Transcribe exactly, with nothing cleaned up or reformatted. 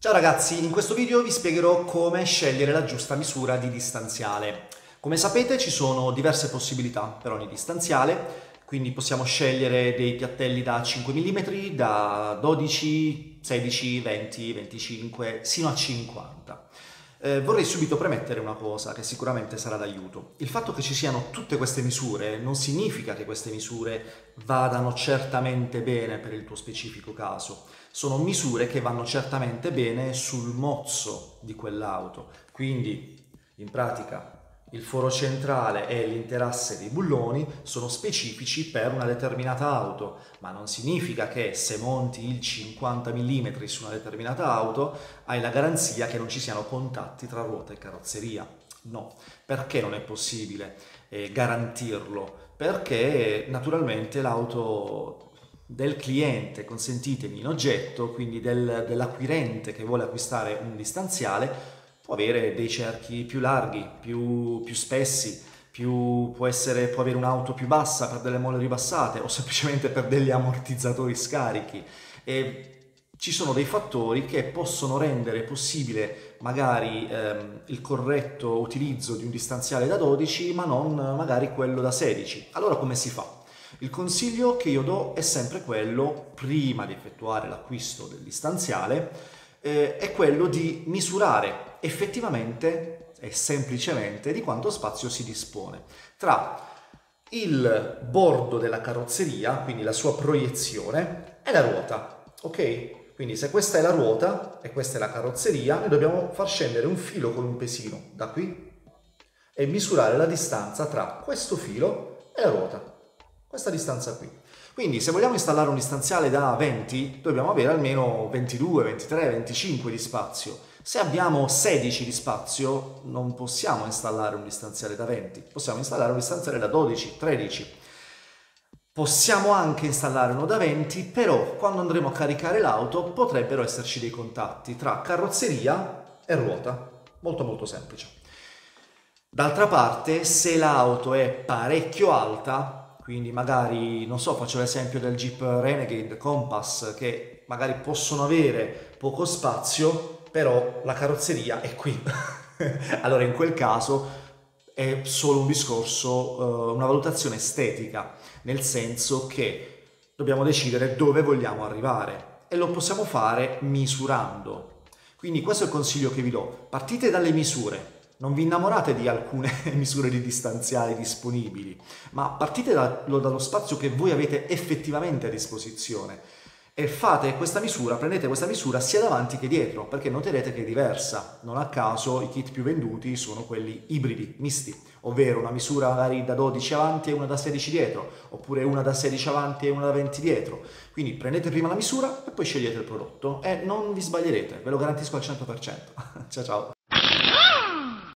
Ciao ragazzi, in questo video vi spiegherò come scegliere la giusta misura di distanziale. Come sapete ci sono diverse possibilità per ogni distanziale, quindi possiamo scegliere dei piattelli da cinque millimetri, da dodici, sedici, venti, venticinque, sino a cinquanta. Eh, vorrei subito premettere una cosa che sicuramente sarà d'aiuto. Il fatto che ci siano tutte queste misure non significa che queste misure vadano certamente bene per il tuo specifico caso. Sono misure che vanno certamente bene sul mozzo di quell'auto. Quindi, in pratica, il foro centrale e l'interasse dei bulloni sono specifici per una determinata auto, ma non significa che se monti il cinquanta millimetri su una determinata auto hai la garanzia che non ci siano contatti tra ruota e carrozzeria. No, perché non è possibile eh, garantirlo? Perché naturalmente l'auto del cliente, consentitemi, in oggetto, quindi del, dell'acquirente che vuole acquistare un distanziale, può avere dei cerchi più larghi, più, più spessi, più, può, essere, può avere un'auto più bassa per delle molle ribassate o semplicemente per degli ammortizzatori scarichi. E ci sono dei fattori che possono rendere possibile magari ehm, il corretto utilizzo di un distanziale da dodici, ma non magari quello da sedici. Allora come si fa? Il consiglio che io do è sempre quello, prima di effettuare l'acquisto del distanziale, eh, è quello di misurare effettivamente e semplicemente di quanto spazio si dispone tra il bordo della carrozzeria, quindi la sua proiezione, e la ruota, ok? Quindi se questa è la ruota e questa è la carrozzeria, noi dobbiamo far scendere un filo con un pesino da qui e misurare la distanza tra questo filo e la ruota. Questa distanza qui. Quindi se vogliamo installare un distanziale da venti, dobbiamo avere almeno ventidue, ventitré, venticinque di spazio. Se abbiamo sedici di spazio, non possiamo installare un distanziale da venti, possiamo installare un distanziale da dodici, tredici. Possiamo anche installare uno da venti, però quando andremo a caricare l'auto potrebbero esserci dei contatti tra carrozzeria e ruota. Molto molto semplice. D'altra parte, se l'auto è parecchio alta, quindi magari, non so, faccio l'esempio del Jeep Renegade Compass, che magari possono avere poco spazio, però la carrozzeria è qui. Allora in quel caso è solo un discorso, una valutazione estetica, nel senso che dobbiamo decidere dove vogliamo arrivare e lo possiamo fare misurando. Quindi questo è il consiglio che vi do. Partite dalle misure. Non vi innamorate di alcune misure di distanziale disponibili, ma partite dallo, dallo spazio che voi avete effettivamente a disposizione e fate questa misura, prendete questa misura sia davanti che dietro, perché noterete che è diversa. Non a caso i kit più venduti sono quelli ibridi, misti, ovvero una misura magari da dodici avanti e una da sedici dietro, oppure una da sedici avanti e una da venti dietro. Quindi prendete prima la misura e poi scegliete il prodotto e non vi sbaglierete, ve lo garantisco al cento per cento. Ciao ciao!